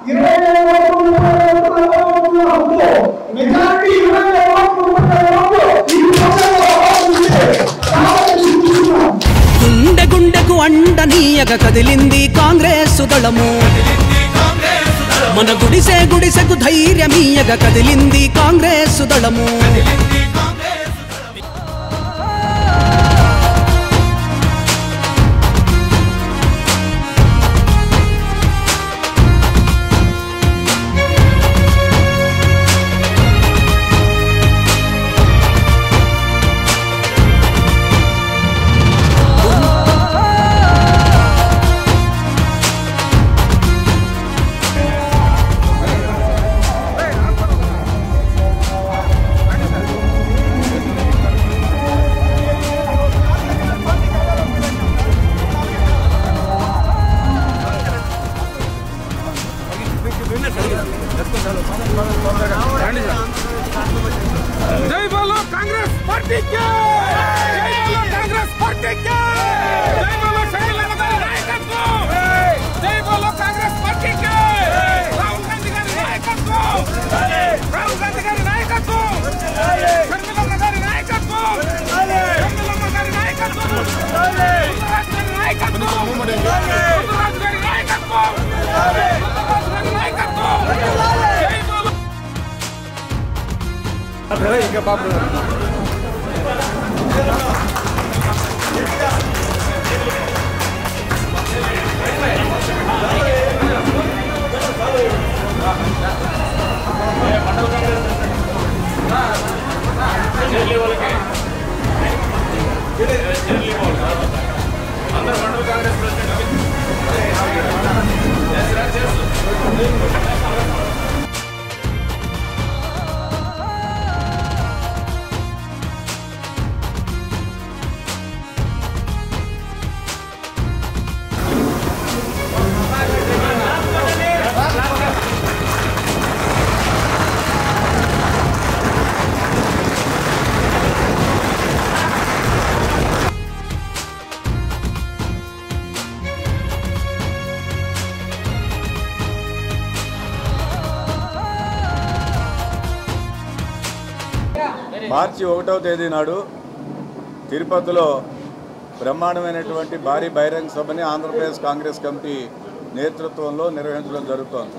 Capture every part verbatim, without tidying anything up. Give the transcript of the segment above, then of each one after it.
ఇరవై ఓట్లు మెజారిటీ ఇరవై ఓట్లు గుండె గుండెకు అండనీయగ కదిలింది కాంగ్రెస్ దళము మన గుడిసె గుడిసెకు ధైర్యమీయగ కదిలింది కాంగ్రెస్ దళము जय बोलो कांग्रेस पार्टी के जय बोलो कांग्रेस पार्टी के जय बोलो शर्मिला गांधी नायकत्व जय बोलो कांग्रेस पार्टी के राहुल गांधी गारी नायकत्व राहुल गांधी गारी नायकत्व शर्मिला गांधी नायकत्व शर्मिला गांधी नायकत्व राज गारी नायकत्व राज गारी नायकत्व नायकत्व जय बोलो ఇంకా పాపం అందరూ మండల కాంగ్రెస్ ప్రెసిడెంట్ మార్చి ఒకటవ తేదీ నాడు తిరుపతిలో బ్రహ్మాండమైనటువంటి భారీ బహిరంగ సభని ఆంధ్రప్రదేశ్ కాంగ్రెస్ కమిటీ నేతృత్వంలో నిర్వహించడం జరుగుతోంది.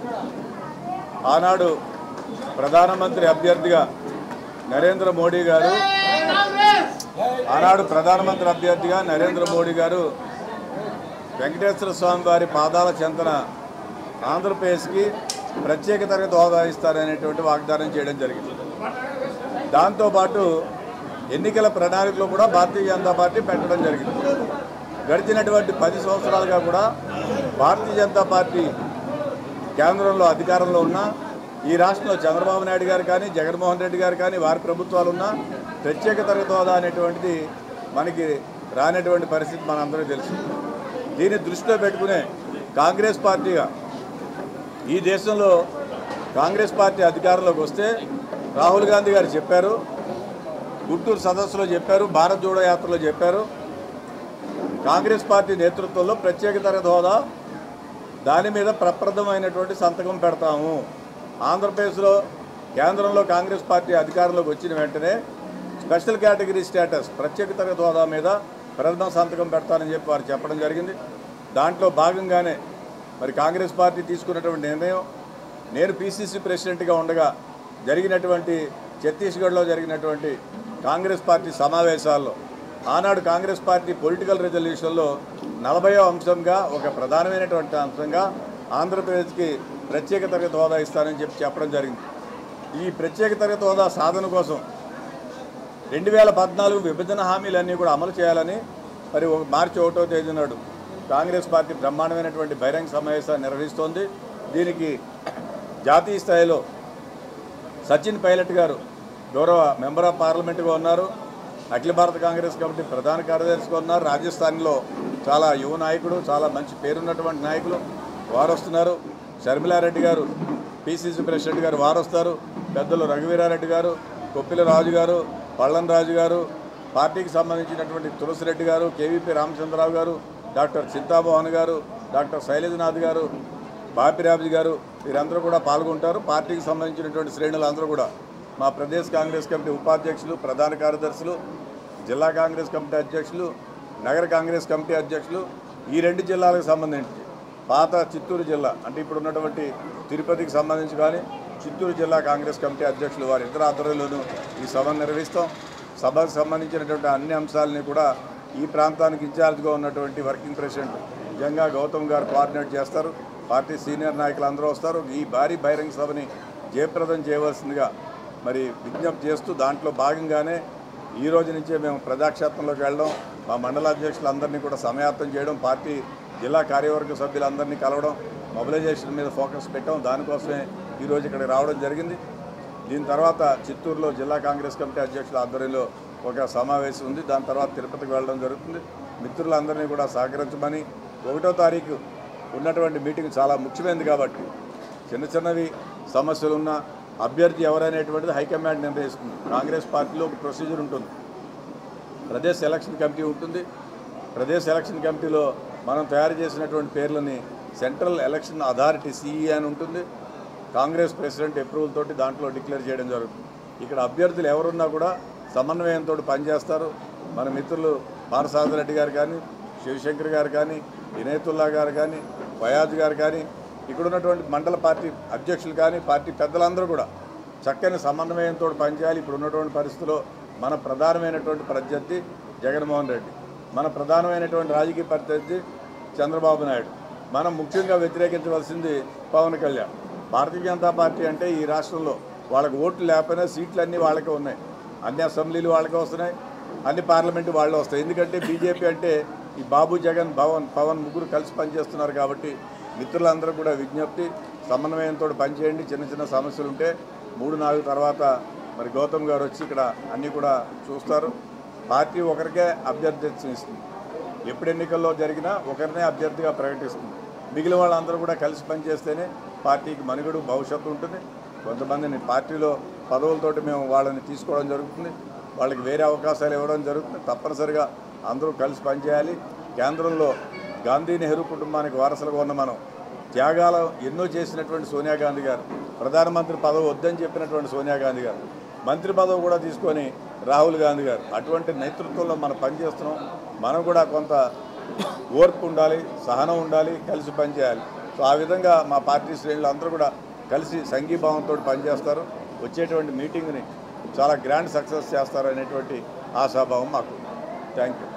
ఆనాడు ప్రధానమంత్రి అభ్యర్థిగా నరేంద్ర మోడీ గారు ఆనాడు ప్రధానమంత్రి అభ్యర్థిగా నరేంద్ర మోడీ గారు వెంకటేశ్వర స్వామి వారి పాదాల చెంతన ఆంధ్రప్రదేశ్కి ప్రత్యేక తరగతి హోదా ఇస్తారనేటువంటి వాగ్దానం చేయడం జరిగింది. దాంతోపాటు ఎన్నికల ప్రణాళికలో కూడా భారతీయ జనతా పార్టీ పెట్టడం జరిగింది. గడిచినటువంటి పది సంవత్సరాలుగా కూడా భారతీయ జనతా పార్టీ కేంద్రంలో అధికారంలో ఉన్న ఈ రాష్ట్రంలో చంద్రబాబు నాయుడు గారు కానీ జగన్మోహన్ రెడ్డి గారు కానీ వారి ప్రభుత్వాలు ఉన్న ప్రత్యేక తరగతి హోదా అనేటువంటిది మనకి రానటువంటి పరిస్థితి మనందరికీ తెలుసు. దీన్ని దృష్టిలో పెట్టుకునే కాంగ్రెస్ పార్టీగా ఈ దేశంలో కాంగ్రెస్ పార్టీ అధికారంలోకి వస్తే రాహుల్ గాంధీ గారు చెప్పారు, గుంటూరు సదస్సులో చెప్పారు, భారత్ జోడో యాత్రలో చెప్పారు, కాంగ్రెస్ పార్టీ నేతృత్వంలో ప్రత్యేక తరగతి హోదా దాని మీద ప్రప్రదమైనటువంటి సంతకం పెడతాము. ఆంధ్రప్రదేశ్లో కేంద్రంలో కాంగ్రెస్ పార్టీ అధికారంలోకి వచ్చిన వెంటనే స్పెషల్ కేటగిరీ స్టేటస్ ప్రత్యేక తరగతి హోదా మీద ప్రథమ సంతకం పెడతానని చెప్పి వారు చెప్పడం జరిగింది. దాంట్లో భాగంగానే మరి కాంగ్రెస్ పార్టీ తీసుకున్నటువంటి నిర్ణయం, నేను పీసీసీ ప్రెసిడెంట్గా ఉండగా జరిగినటువంటి ఛత్తీస్గఢ్లో జరిగినటువంటి కాంగ్రెస్ పార్టీ సమావేశాల్లో ఆనాడు కాంగ్రెస్ పార్టీ పొలిటికల్ రెజల్యూషన్లో నలభైవ అంశంగా ఒక ప్రధానమైనటువంటి అంశంగా ఆంధ్రప్రదేశ్కి ప్రత్యేక తరగతి హోదా ఇస్తానని చెప్పి చెప్పడం జరిగింది. ఈ ప్రత్యేక తరగతి హోదా సాధన కోసం రెండు వేల పద్నాలుగు విభజన హామీలన్నీ కూడా అమలు చేయాలని మరి మార్చి ఒకటో తేదీ నాడు కాంగ్రెస్ పార్టీ బ్రహ్మాండమైనటువంటి బహిరంగ సమావేశాన్ని నిర్వహిస్తోంది. దీనికి జాతీయ స్థాయిలో సచిన్ పైలట్ గారు గౌరవ మెంబర్ ఆఫ్ పార్లమెంట్గా ఉన్నారు, అఖిల భారత కాంగ్రెస్ కమిటీ ప్రధాన కార్యదర్శిగా ఉన్నారు. రాజస్థాన్లో చాలా యువ నాయకుడు, చాలా మంచి పేరున్నటువంటి నాయకులు వారు వస్తున్నారు. షర్మిలారెడ్డి గారు పీసీసీ ప్రెసిడెంట్ గారు వారు వస్తారు. పెద్దలు రఘువీరారెడ్డి గారు, కొప్పిల రాజు గారు, పళ్ళన్ రాజు గారు, పార్టీకి సంబంధించినటువంటి తులసిరెడ్డి గారు, కేవీపీ రామచంద్రరావు గారు, డాక్టర్ చింతామోహన్ గారు, డాక్టర్ శైలజనాథ్ గారు, బాపిరాజు గారు వీరందరూ కూడా పాల్గొంటారు. పార్టీకి సంబంధించినటువంటి శ్రేణులు అందరూ కూడా మా ప్రదేశ్ కాంగ్రెస్ కమిటీ ఉపాధ్యక్షులు, ప్రధాన కార్యదర్శులు, జిల్లా కాంగ్రెస్ కమిటీ అధ్యక్షులు, నగర కాంగ్రెస్ కమిటీ అధ్యక్షులు, ఈ రెండు జిల్లాలకు సంబంధించి పాత చిత్తూరు జిల్లా అంటే ఇప్పుడు ఉన్నటువంటి తిరుపతికి సంబంధించి కానీ చిత్తూరు జిల్లా కాంగ్రెస్ కమిటీ అధ్యక్షులు వారి ఇద్దరు ఆధ్వర్యంలోనూ ఈ సభను నిర్వహిస్తాం. సభకు సంబంధించినటువంటి అన్ని అంశాలని కూడా ఈ ప్రాంతానికి ఇన్ఛార్జ్గా ఉన్నటువంటి వర్కింగ్ ప్రెసిడెంట్ జంగా గౌతమ్ గారు కోఆర్డినేట్ చేస్తారు. పార్టీ సీనియర్ నాయకులు అందరూ వస్తారు. ఈ భారీ బహిరంగ సభని జయప్రదం చేయవలసిందిగా మరి విజ్ఞప్తి చేస్తూ దాంట్లో భాగంగానే ఈ రోజు నుంచే మేము ప్రజాక్షేత్రంలోకి వెళ్ళడం, మా మండల అధ్యక్షులందరినీ కూడా సమాయత్తం చేయడం, పార్టీ జిల్లా కార్యవర్గ సభ్యులందరినీ కలవడం, మొబిలైజేషన్ మీద ఫోకస్ పెట్టాం. దానికోసమే ఈరోజు ఇక్కడికి రావడం జరిగింది. దీని తర్వాత చిత్తూరులో జిల్లా కాంగ్రెస్ కమిటీ అధ్యక్షుల ఆధ్వర్యంలో ఒక సమావేశం ఉంది. దాని తర్వాత తిరుపతికి వెళ్ళడం జరుగుతుంది. మిత్రులందరినీ కూడా సహకరించమని, ఒకటో తారీఖు ఉన్నటువంటి మీటింగ్ చాలా ముఖ్యమైనది కాబట్టి చిన్న చిన్నవి సమస్యలు ఉన్న అభ్యర్థి ఎవరనేటువంటిది హైకమాండ్ నిర్ణయిస్తుంది. కాంగ్రెస్ పార్టీలో ఒక ప్రొసీజర్ ఉంటుంది. ప్రదేశ్ ఎలక్షన్ కమిటీ ఉంటుంది. ప్రదేశ్ ఎలక్షన్ కమిటీలో మనం తయారు చేసినటువంటి పేర్లని సెంట్రల్ ఎలక్షన్ అథారిటీ సిఈ అని ఉంటుంది. కాంగ్రెస్ ప్రెసిడెంట్ అప్రూవల్ తోటి దాంట్లో డిక్లేర్ చేయడం జరుగుతుంది. ఇక్కడ అభ్యర్థులు ఎవరున్నా కూడా సమన్వయంతో పనిచేస్తారు. మన మిత్రులు పారసాదరెడ్డి గారు కానీ, శివశంకర్ గారు కానీ, ఇనేతుల్లా గారు కానీ, ఫయాజ్ గారు కానీ, ఇక్కడ ఉన్నటువంటి మండల పార్టీ అధ్యక్షులు కానీ, పార్టీ పెద్దలందరూ కూడా చక్కని సమన్వయంతో పనిచేయాలి. ఇప్పుడు ఉన్నటువంటి పరిస్థితుల్లో మన ప్రధానమైనటువంటి ప్రత్యర్థి జగన్మోహన్ రెడ్డి, మన ప్రధానమైనటువంటి రాజకీయ ప్రత్యర్థి చంద్రబాబు నాయుడు, మనం ముఖ్యంగా వ్యతిరేకించవలసింది పవన్ కళ్యాణ్. భారతీయ జనతా పార్టీ అంటే ఈ రాష్ట్రంలో వాళ్ళకి ఓట్లు లేకపోయినా సీట్లన్నీ వాళ్ళకే ఉన్నాయి. అన్ని అసెంబ్లీలు వాళ్ళకే వస్తున్నాయి, అన్ని పార్లమెంటు వాళ్ళే వస్తాయి. ఎందుకంటే బీజేపీ అంటే ఈ బాబు, జగన్, పవన్ పవన్ ముగ్గురు కలిసి పనిచేస్తున్నారు కాబట్టి మిత్రులందరూ కూడా విజ్ఞప్తి, సమన్వయంతో పనిచేయండి. చిన్న చిన్న సమస్యలు ఉంటే మూడు నాలుగు తర్వాత మరి గౌతమ్ గారు వచ్చి ఇక్కడ అన్నీ కూడా చూస్తారు. పార్టీ ఒకరికే అభ్యర్థిత్వం ఇస్తుంది. ఎప్పుడు ఎన్నికల్లో జరిగినా ఒకరినే అభ్యర్థిగా ప్రకటిస్తుంది. మిగిలిన వాళ్ళందరూ కూడా కలిసి పనిచేస్తేనే పార్టీకి మనుగడు, భవిష్యత్తు ఉంటుంది. కొంతమందిని పార్టీలో పదవులతోటి మేము వాళ్ళని తీసుకోవడం జరుగుతుంది, వాళ్ళకి వేరే అవకాశాలు ఇవ్వడం జరుగుతుంది. తప్పనిసరిగా అందరూ కలిసి పనిచేయాలి. కేంద్రంలో గాంధీ నెహ్రూ కుటుంబానికి వారసులుగా ఉన్న మనం త్యాగాలు ఎన్నో చేసినటువంటి సోనియా గాంధీ గారు, ప్రధానమంత్రి పదవి వద్దని చెప్పినటువంటి సోనియా గాంధీ గారు, మంత్రి పదవి కూడా తీసుకొని రాహుల్ గాంధీ గారు, అటువంటి నేతృత్వంలో మనం పనిచేస్తున్నాం. మనం కూడా కొంత ఓర్పు ఉండాలి, సహనం ఉండాలి, కలిసి పనిచేయాలి. సో ఆ విధంగా మా పార్టీ శ్రేణులు అందరూ కూడా కలిసి సంఘీభావంతో పనిచేస్తారు. వచ్చేటువంటి మీటింగ్ని చాలా గ్రాండ్ సక్సెస్ చేస్తారు అనేటువంటి ఆశాభావం మాకు. Thank you.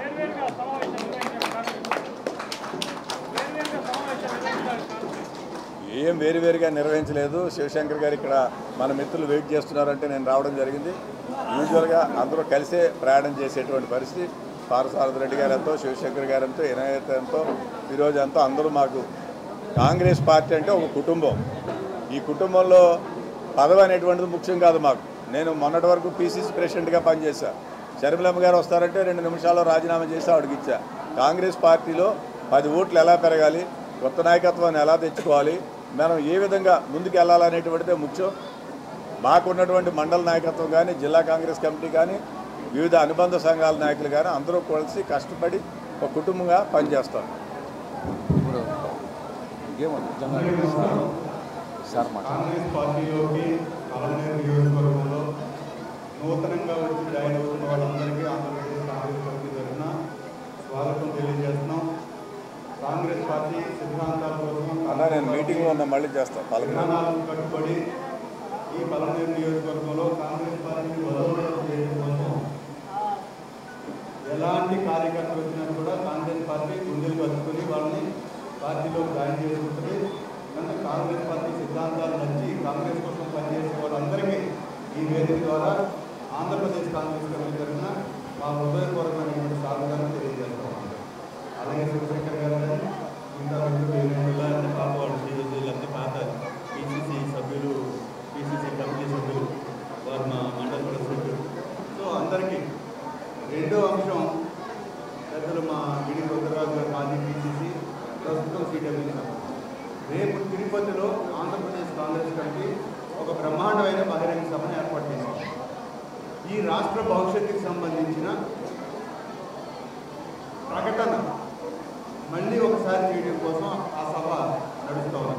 ఏం వేరువేరుగా నిర్వహించలేదు. శివశంకర్ గారు ఇక్కడ మన మిత్రులు వెయిట్ చేస్తున్నారంటే నేను రావడం జరిగింది. యూజువల్గా అందరూ కలిసే ప్రయాణం చేసేటువంటి పరిస్థితి. పారసారథి గారు ఎంతో, శివశంకర్ గారు ఎంతో, ఇనాయత్ ఎంతో, ఈరోజు ఎంతో, అందరూ మాకు కాంగ్రెస్ పార్టీ అంటే ఒక కుటుంబం. ఈ కుటుంబంలో పదవి అనేటువంటిది ముఖ్యం కాదు మాకు. నేను మొన్నటి వరకు పీసీసీ ప్రెసిడెంట్గా పనిచేశా. షర్మిలమ్మ గారు వస్తారంటే రెండు నిమిషాల్లో రాజీనామా చేసి ఆవిడకి ఇచ్చా. కాంగ్రెస్ పార్టీలో పది ఓట్లు ఎలా పెరగాలి, కొత్త నాయకత్వాన్ని ఎలా తెచ్చుకోవాలి, మనం ఏ విధంగా ముందుకు వెళ్ళాలనేటువంటిదే ముఖ్యం. మాకున్నటువంటి మండల నాయకత్వం కానీ, జిల్లా కాంగ్రెస్ కమిటీ కానీ, వివిధ అనుబంధ సంఘాల నాయకులు కానీ అందరూ కలిసి కష్టపడి ఒక కుటుంబంగా పనిచేస్తాం. కాంగ్రెస్ పార్టీలోకి పలమనేరు నియోజకవర్గంలో నూతనంగా వచ్చి జాయిన్ అవుతున్న వాళ్ళందరికీ ఆంధ్రప్రదేశ్ కాంగ్రెస్ పార్టీ తరఫున స్వాగతం తెలియజేస్తున్నాం. కాంగ్రెస్ పార్టీ సిద్ధాంతాల కోసం అలా నేను మీటింగ్లో ఉన్న మళ్ళీ చేస్తాను. విధానాలను కట్టుబడి ఈ పలమనేరు నియోజకవర్గంలో కాంగ్రెస్ పార్టీని బలోపేతం చేయడం కోసం ఎలాంటి కార్యకర్తలు వచ్చినా కూడా కాంగ్రెస్ పార్టీ గుండెలు కలుపుకొని వాళ్ళని పార్టీలో జాయిన్ చేసుకుంటుంది. కనుక కాంగ్రెస్ పార్టీ సిద్ధాంతాలు నచ్చి కాంగ్రెస్ కోసం పనిచేసే వాళ్ళందరికీ ఈ వేదిక ద్వారా ఆంధ్రప్రదేశ్ కాంగ్రెస్ కమిటీ తరఫున మా హృదయపూర్వకమైనటువంటి స్వాగతాన్ని తెలియజేస్తాం. అలాగే శివశంకర్ గారు ఇంకా మిత్రులు పాపవాడు వీళ్ళంతా పాత పీసీసీ సభ్యులు, పీసీసీ కమిటీ సభ్యులు, వారు మా మండల ప్రెసిడెంట్. సో అందరికీ రెండో అంశం పెద్దలు మా గిడి రుద్రరాజు గారు మాజీ పీసీసీ, ప్రస్తుతం సిడబ్ల్యూ సభ్యులు. రేపు తిరుపతిలో ఆంధ్రప్రదేశ్ కాంగ్రెస్ కమిటీ ఒక బ్రహ్మాండమైన బహిరంగ సభను ఏర్పాటు చేశారు. ఈ రాష్ట్ర భవిష్యత్తుకి సంబంధించిన ప్రకటన మళ్ళీ ఒకసారి చేయడం కోసం ఆ సభ నడుస్తూ ఉంది.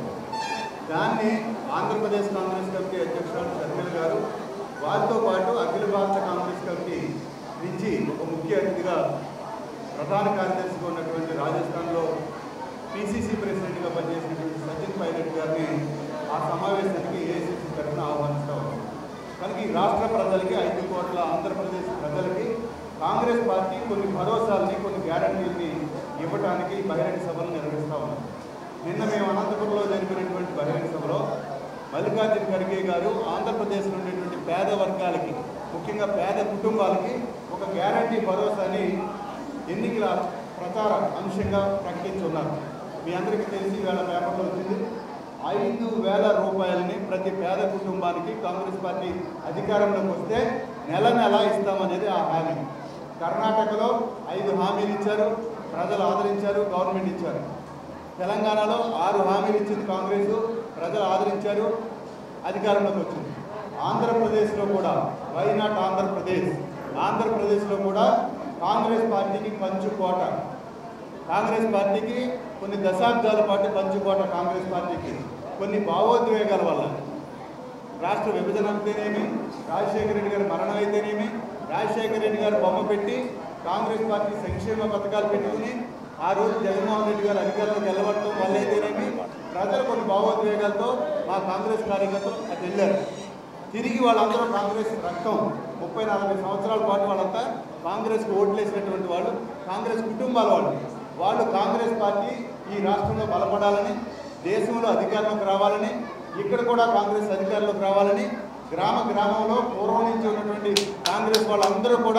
ఆంధ్రప్రదేశ్ కాంగ్రెస్ కమిటీ అధ్యక్షురాలు షర్మిల గారు, వారితో పాటు అఖిల భారత కాంగ్రెస్ కమిటీ నుంచి ఒక ముఖ్య అతిథిగా ప్రధాన కార్యదర్శిగా ఉన్నటువంటి రాజస్థాన్లో పిసిసి ప్రెసిడెంట్గా పనిచేసినటువంటి సచిన్ పైలట్ గారిని ఆ సమావేశానికి ఏఐసిసి తరఫున ఆహ్వానిస్తూ ఉన్నాం. కనుక ఈ రాష్ట్ర ప్రజలకి, ఐదు కోట్ల ఆంధ్రప్రదేశ్ ప్రజలకి కాంగ్రెస్ పార్టీ కొన్ని భరోసాలని, కొన్ని గ్యారంటీలని ఇవ్వడానికి బహిరంగ సభలు నిర్వహిస్తూ ఉన్నాం. నిన్న మేము అనంతపురంలో జరిపినటువంటి బహిరంగ సభలో మల్లికార్జున ఖర్గే గారు ఆంధ్రప్రదేశ్లో ఉండేటువంటి పేద వర్గాలకి, ముఖ్యంగా పేద కుటుంబాలకి ఒక గ్యారంటీ భరోసాని ఎన్నికల ప్రచార అంశంగా ప్రకటించున్నారు. మీ అందరికీ తెలిసి వేళ పేపర్లో వచ్చింది. ఐదు వేల రూపాయలని ప్రతి పేద కుటుంబానికి కాంగ్రెస్ పార్టీ అధికారంలోకి వస్తే నెల నెల ఇస్తామనేది ఆ హామీ. కర్ణాటకలో ఐదు హామీలు ఇచ్చారు, ప్రజలు ఆదరించారు, గవర్నమెంట్ ఇచ్చారు. తెలంగాణలో ఆరు హామీలు ఇచ్చింది కాంగ్రెస్, ప్రజలు ఆదరించారు, అధికారంలోకి వచ్చింది. ఆంధ్రప్రదేశ్లో కూడా, వై నాట్ ఆంధ్రప్రదేశ్, ఆంధ్రప్రదేశ్లో కూడా కాంగ్రెస్ పార్టీకి పంచుకోట, కాంగ్రెస్ పార్టీకి కొన్ని దశాబ్దాల పాటు పంచుకోట, కాంగ్రెస్ పార్టీకి కొన్ని భావోద్వేగాల వల్ల, రాష్ట్ర విభజన అయితేనేమి, రాజశేఖర రెడ్డి గారి మరణం అయితేనేమి, రాజశేఖర రెడ్డి గారు బొమ్మ పెట్టి కాంగ్రెస్ పార్టీ సంక్షేమ పథకాలు పెట్టుకుని ఆ రోజు జగన్మోహన్ రెడ్డి గారు అధికారంలోకి వెళ్ళబడటం వల్ల అయితేనేమి, ప్రజలు కొన్ని భావోద్వేగాలతో మా కాంగ్రెస్ కార్యకర్తలు అటు వెళ్ళారు. తిరిగి వాళ్ళందరూ కాంగ్రెస్ రక్తం, ముప్పై నలభై సంవత్సరాల పాటు వాళ్ళంతా కాంగ్రెస్కి ఓట్లేసినటువంటి వాళ్ళు, కాంగ్రెస్ కుటుంబాల వాళ్ళు. వాళ్ళు కాంగ్రెస్ పార్టీ ఈ రాష్ట్రంలో బలపడాలని, దేశంలో అధికారంలోకి రావాలని, ఇక్కడ కూడా కాంగ్రెస్ అధికారంలోకి రావాలని గ్రామ గ్రామంలో పూర్వం నుంచి ఉన్నటువంటి కాంగ్రెస్ వాళ్ళందరూ కూడా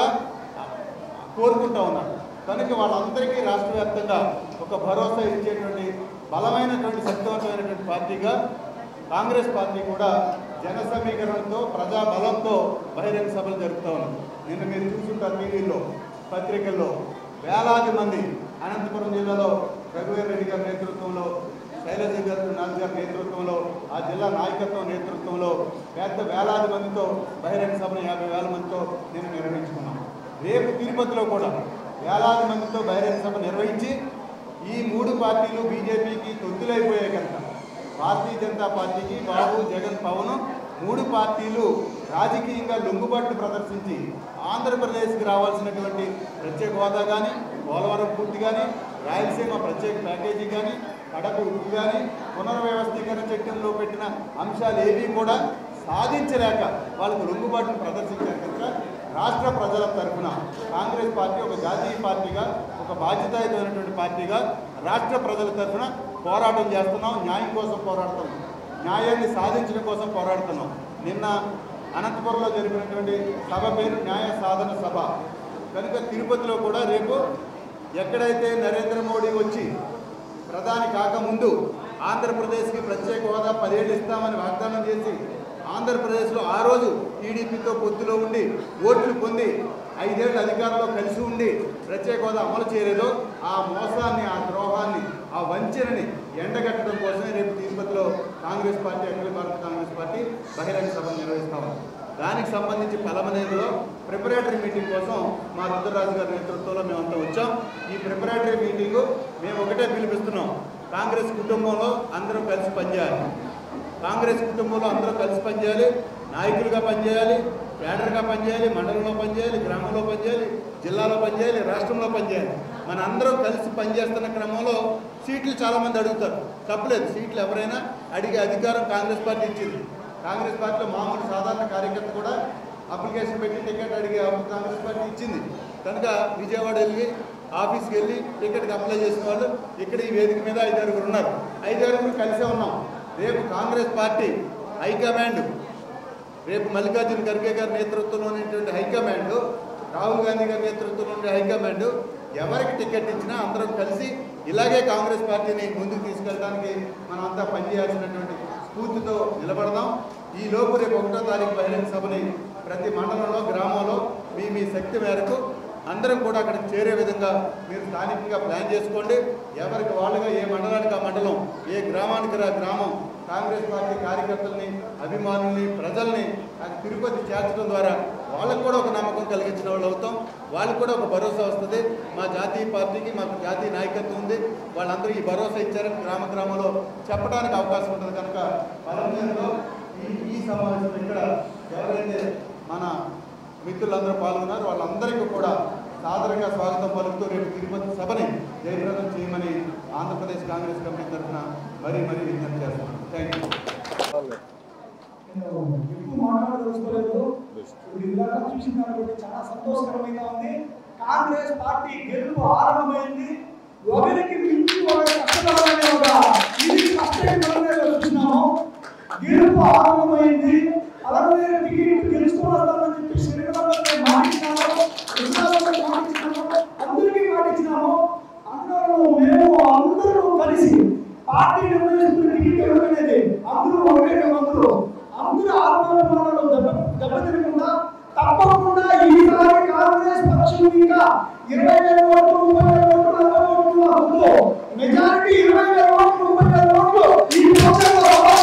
కోరుకుంటూ ఉన్నారు. కనుక వాళ్ళందరికీ రాష్ట్ర వ్యాప్తంగా ఒక భరోసా ఇచ్చేటువంటి బలమైనటువంటి శక్తివంతమైనటువంటి పార్టీగా కాంగ్రెస్ పార్టీ కూడా జన సమీకరణతో, ప్రజా బలంతో బహిరంగ సభలు జరుపుతూ ఉన్నాం. నిన్న మీరు చూసుకుంటారు టీవీల్లో, పత్రికల్లో వేలాది మంది అనంతపురం జిల్లాలో రఘువీర్ రెడ్డి గారి నేతృత్వంలో, శైలజ గారి నాథ్ గారి నేతృత్వంలో, ఆ జిల్లా నాయకత్వం నేతృత్వంలో పెద్ద వేలాది మందితో బహిరంగ సభను యాభై వేల మందితో నేను నిర్వహించుకున్నాను. రేపు తిరుపతిలో కూడా వేలాది మందితో బహిరంగ సభ నిర్వహించి ఈ మూడు పార్టీలు బీజేపీకి తొత్తులైపోయాయి కనుక భారతీయ జనతా పార్టీకి, బాబు, జగన్, పవన్ మూడు పార్టీలు రాజకీయంగా లొంగుబాట్లు ప్రదర్శించి ఆంధ్రప్రదేశ్కి రావాల్సినటువంటి ప్రత్యేక హోదా కానీ, పోలవరం పూర్తి కానీ, రాయలసీమ ప్రత్యేక ప్యాకేజీ కానీ, కడప ఉప్పు కానీ, పునర్వ్యవస్థీకరణ చట్టంలో పెట్టిన అంశాలు ఏవి కూడా సాధించలేక వాళ్ళకు లొంగుబాట్లు ప్రదర్శించారు కనుక రాష్ట్ర ప్రజల తరఫున కాంగ్రెస్ పార్టీ ఒక జాతీయ పార్టీగా, ఒక బాధ్యతాయుతమైనటువంటి పార్టీగా రాష్ట్ర ప్రజల తరఫున పోరాటం చేస్తున్నాం. న్యాయం కోసం పోరాడుతున్నాం, న్యాయాన్ని సాధించడం కోసం పోరాడుతున్నాం. నిన్న అనంతపురంలో జరిపినటువంటి సభ పేరు న్యాయ సాధన సభ. కనుక తిరుపతిలో కూడా రేపు ఎక్కడైతే నరేంద్ర మోడీ వచ్చి ప్రధాని కాకముందు ఆంధ్రప్రదేశ్కి ప్రత్యేక హోదా పదేళ్ళు ఇస్తామని వాగ్దానం చేసి ఆంధ్రప్రదేశ్లో ఆ రోజు టీడీపీతో పొత్తులో ఉండి ఓట్లు పొంది ఐదేళ్ల అధికారంలో కలిసి ఉండి ప్రత్యేక హోదా అమలు చేయలేదో ఆ మోసాన్ని, ఆ ద్రోహాన్ని, ఆ వంచనని ఎండగట్టడం కోసమే రేపు తిరుపతిలో కాంగ్రెస్ పార్టీ, అఖిల భారత కాంగ్రెస్ పార్టీ బహిరంగ సభ నిర్వహిస్తాము. దానికి సంబంధించి పలమనేరులో ప్రిపరేటరీ మీటింగ్ కోసం మా రుద్రరాజు గారి నేతృత్వంలో మేమంతా వచ్చాం. ఈ ప్రిపరేటరీ మీటింగు మేము ఒకటే పిలిపిస్తున్నాం, కాంగ్రెస్ కుటుంబంలో అందరం కలిసి పనిచేయాలి, కాంగ్రెస్ కుటుంబంలో అందరూ కలిసి పనిచేయాలి, నాయకులుగా పనిచేయాలి, కేడర్గా పనిచేయాలి, మండలంలో పనిచేయాలి, గ్రామంలో పనిచేయాలి, జిల్లాలో పనిచేయాలి, రాష్ట్రంలో పనిచేయాలి. మన అందరం కలిసి పనిచేస్తున్న క్రమంలో సీట్లు చాలామంది అడుగుతారు, తప్పలేదు, సీట్లు ఎవరైనా అడిగే అధికారం కాంగ్రెస్ పార్టీ ఇచ్చింది. కాంగ్రెస్ పార్టీలో మామూలు సాధారణ కార్యకర్త కూడా అప్లికేషన్ పెట్టి టికెట్ అడిగే కాంగ్రెస్ పార్టీ ఇచ్చింది. కనుక విజయవాడ వెళ్ళి ఆఫీస్కి వెళ్ళి టికెట్కి అప్లై చేసిన వాళ్ళు ఇక్కడ ఈ వేదిక మీద ఐదారుగురు ఉన్నారు. ఐదారుగురు కలిసే ఉన్నాం. రేపు కాంగ్రెస్ పార్టీ హైకమాండ్, రేపు మల్లికార్జున ఖర్గే గారి నేతృత్వంలో ఉన్నటువంటి హైకమాండ్, రాహుల్ గాంధీ గారి నేతృత్వంలో ఉండే హైకమాండ్ ఎవరికి టికెట్ ఇచ్చినా అందరం కలిసి ఇలాగే కాంగ్రెస్ పార్టీని ముందుకు తీసుకెళ్ళడానికి మనం అంతా పనిచేయాల్సినటువంటి స్ఫూర్తితో నిలబడదాం. ఈ లోపు రేపు ఒకటో తారీఖు బహిరంగ సభని ప్రతి మండలంలో, గ్రామంలో మీ మీ శక్తి మేరకు అందరం కూడా అక్కడికి చేరే విధంగా మీరు స్థానికంగా ప్లాన్ చేసుకోండి. ఎవరికి వాళ్ళుగా ఏ మండలానికి ఆ మండలం, ఏ గ్రామానికి ఆ గ్రామం కాంగ్రెస్ పార్టీ కార్యకర్తల్ని, అభిమానుల్ని, ప్రజల్ని తిరుపతి చేర్చడం ద్వారా వాళ్ళకు కూడా ఒక నమ్మకం కలిగించిన వాళ్ళు అవుతాం. వాళ్ళకు కూడా ఒక భరోసా వస్తుంది. మా జాతీయ పార్టీకి మాకు జాతీయ నాయకత్వం ఉంది, వాళ్ళందరూ ఈ భరోసా ఇచ్చారని గ్రామ గ్రామంలో చెప్పడానికి అవకాశం ఉంటుంది. కనుక పలమనేరులో ఈ ఈ సమావేశం ఇక్కడ ఎవరైతే మన మిత్రులందరూ పాల్గొన్నారు వాళ్ళందరికీ కూడా సాదరంగా స్వాగతం పలుకుతూ రేపు తిరుపతి సభని జయప్రదం చేయమని ఆంధ్రప్రదేశ్ కాంగ్రెస్ కమిటీ తరఫున మరీ మరీ విజ్ఞప్తి చేస్తున్నాం. Thank you. ఎక్కువ మాట్లాడదలుచుకోలేదు. ఇందాక చూసిన దాన్ని చాలా సంతోషకరమైనా ఉంది. కాంగ్రెస్ పార్టీ గెలుపు ఆరంభమైంది. ఒకరికి మించి ఒక కష్టపడాలనే ఒక ఇది కష్టం చూస్తున్నాము. గెలుపు ఆరంభమైంది. అలాగే టికెట్ గెలుచుకోవాలని చెప్పి శ్రీకాకుళంలో మాటిచ్చినాము, మాటిచ్చినాము, అందరికీ మాటిచ్చినాము. అందరూ మేము అందరూ కలిసి పార్టీ నిర్ణయిస్తున్న టికెట్ ఎవరనేది అందరూ ఒకటే అందరూ అందరూ ఆత్మాభిమానాలు దెబ్బ దెబ్బతినకుండా తప్పకుండా ఈసారి కాంగ్రెస్ పక్షం ఇంకా ఇరవై వేల ఓట్లు, ముప్పై వేల ఓట్లు, నలభై ఓట్లు ముందు మెజారిటీ ఇరవై వేల ఓట్లు, ముప్పై వేల ఓట్లు ఈ పక్షంలో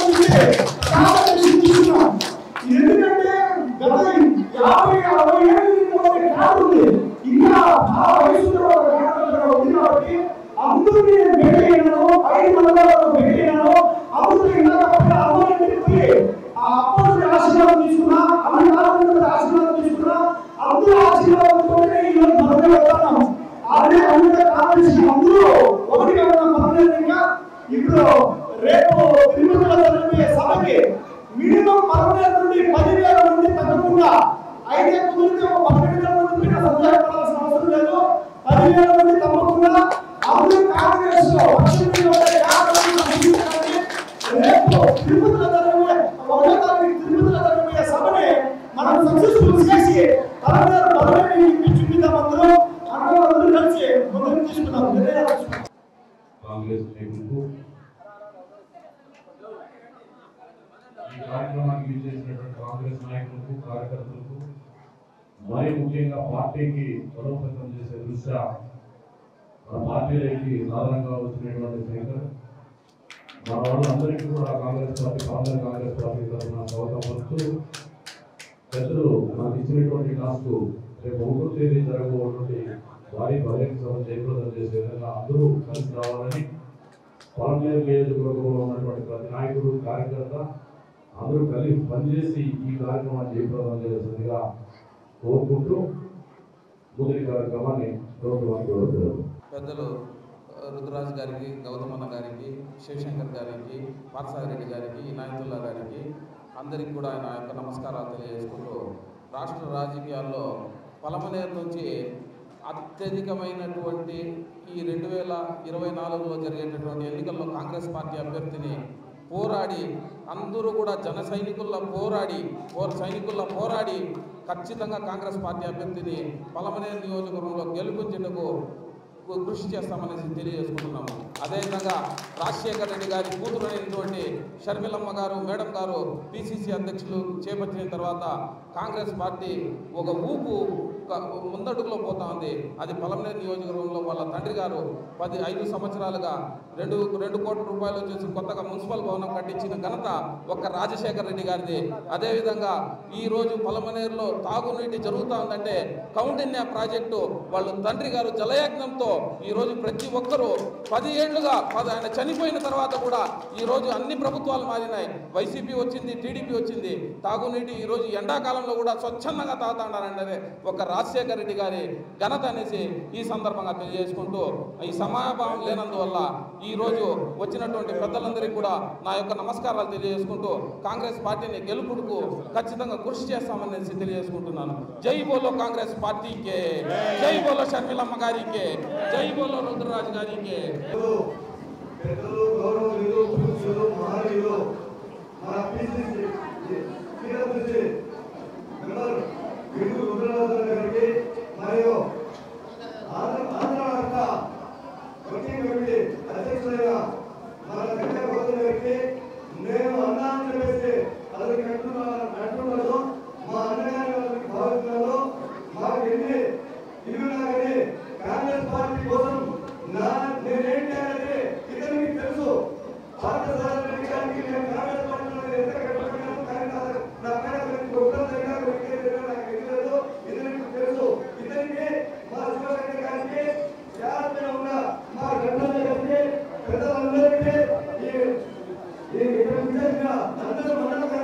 ఎందుకంటే గత యాభై అరవై ఏళ్ళు ఉంది. ఇంకా ఆ వయసు ఉంది కాబట్టి అందరినీ పెట్టినాను, ఐదు మండలాలను పెట్టినాను. అందరూ ఇలా అమ్మని ఆ అమ్మని ఆశీర్వాదం తీసుకున్నా, అన్ని నాలుగు ఆశీర్వాదం తీసుకున్నా, అందరూ ఆశీర్వాదంతోనే ఈరోజు మనం వెళ్తున్నాం. అదే అందరూ కాంగ్రెస్ అందరూ ఒకటిగా ఉన్న పర్మనెంట్గా ఇప్పుడు రేపు తిరుమల జరిగే సభకి మినిమం పర్మనెంట్ నుండి పదివేల నుండి తగ్గకుండా అయితే కుదిరితే పన్నెండు వేల మంది సందేహపడాల్సిన అవసరం లేదు. పదివేల మంది తప్పకుండా అందరూ కాంగ్రెస్ రేపు తిరుపతిలో జరిగే ఒకటో తారీఖు తిరుపతిలో జరిగే సభని మనం సక్సెస్ఫుల్ చేసి పదహారు పదహారు చూపిద్దాం. అందరూ అందరూ అందరూ కలిసి ముందుకు తీసుకుందాం. కాంగ్రెస్ నాయకులకు ఈ కార్యక్రమానికి విచ్చేసినటువంటి కాంగ్రెస్ నాయకులకు, కార్యకర్తలకు, మరి ముఖ్యంగా పార్టీకి బలోపేతం చేసే దృష్ట్యా మన పార్టీలోకి సాధారణంగా వచ్చినటువంటి శంకర్ మన వాళ్ళందరికీ కూడా కాంగ్రెస్ పార్టీ కాంగ్రెస్ కాంగ్రెస్ పార్టీ తరఫున స్వాగతం పలుకుతూ పెద్దలు నాకు ఇచ్చినటువంటి టాస్క్ రేపు ఒకటో తేదీ జరగబోటువంటి భారీ బహిరంగ సభ జయప్రదం చేసే విధంగా అందరూ కలిసి రావాలని పలమనేరు నియోజకవర్గంలో ఉన్నటువంటి ప్రతి నాయకుడు, కార్యకర్త అందరూ కలిసి పనిచేసి ఈ కార్యక్రమాన్ని జయప్రదం చేయాల్సిందిగా కోరుకుంటూ మొదటి కార్యక్రమాన్ని ప్రభుత్వానికి పెద్దలు రుద్రరాజు గారికి, గౌతమన్న గారికి, శివశంకర్ గారికి, పార్సారెడ్డి గారికి, ఇనాయతుల్లా గారికి అందరికీ కూడా ఆయన యొక్క నమస్కారాలు తెలియజేసుకుంటూ రాష్ట్ర రాజకీయాల్లో పలమనేరు నుంచి అత్యధికమైనటువంటి ఈ రెండు వేల ఇరవై నాలుగులో జరిగేటటువంటి ఎన్నికల్లో కాంగ్రెస్ పార్టీ అభ్యర్థిని పోరాడి అందరూ కూడా జన సైనికుల్లో పోరాడి పోర్ సైనికుల్లో పోరాడి ఖచ్చితంగా కాంగ్రెస్ పార్టీ అభ్యర్థిని పలమనేరు నియోజకవర్గంలో గెలుపొందేందుకు కృషి చేస్తామనేసి తెలియజేసుకుంటున్నాము. అదేవిధంగా రాజశేఖర్ రెడ్డి గారి కూతురు అయినటువంటి షర్మిలమ్మ గారు మేడం గారు పిసిసి అధ్యక్షులు చేపట్టిన తర్వాత కాంగ్రెస్ పార్టీ ఒక ఊపు ముందడుగులో పోతా ఉంది. అది పలమనేరు నియోజకవర్గంలో వాళ్ళ తండ్రి గారు పది ఐదు సంవత్సరాలుగా రెండు రెండు కోట్ల రూపాయలు వచ్చేసి కొత్తగా మున్సిపల్ భవనం కట్టించిన ఘనత ఒక్క రాజశేఖర్ రెడ్డి గారిది. అదేవిధంగా ఈరోజు పలమనేరులో తాగునీటి జరుగుతూ ఉందంటే కౌండిన్య ప్రాజెక్టు వాళ్ళ తండ్రి గారు జలయజ్ఞంతో ఈరోజు ప్రతి ఒక్కరూ పది ఏళ్లుగా పది ఆయన చనిపోయిన తర్వాత కూడా ఈరోజు అన్ని ప్రభుత్వాలు మారినాయి. వైసీపీ వచ్చింది, టీడీపీ వచ్చింది. తాగునీటి ఈరోజు ఎండాకాలంలో కూడా స్వచ్ఛందంగా తాగుతాడారంటే ఒక రాజశేఖర్ రెడ్డి గారి ఘనత అనేసి ఈ సందర్భంగా తెలియజేసుకుంటూ ఈ సమాభావం లేనందువల్ల ఈరోజు వచ్చినటువంటి పెద్దలందరికీ కూడా నా యొక్క నమస్కారాలు తెలియజేసుకుంటూ కాంగ్రెస్ పార్టీని గెలుపుడుకు ఖచ్చితంగా కృషి చేస్తామనేసి తెలియజేసుకుంటున్నాను. జై బోలో కాంగ్రెస్ పార్టీకే, జై బోలో షర్మిలమ్మ గారికి, జై బోలో రుద్రరాజు గారికి. మరియు ఆంధ్ర రాష్ట్ర వర్కింగ్ కమిటీ అధ్యక్షులైన మన గంట గౌతమ్ గారికి నేను అన్నాన్ని చెప్పేసి అతనికి అంటున్నాను. మా అన్నగారి వాళ్ళకి భావిస్తున్నాను. మాకు ఎన్ని ఇల్లు కానీ కాంగ్రెస్ పార్టీ కోసం నా నేనేంటి అనేది అదేవిధంగా నలుగురు మండల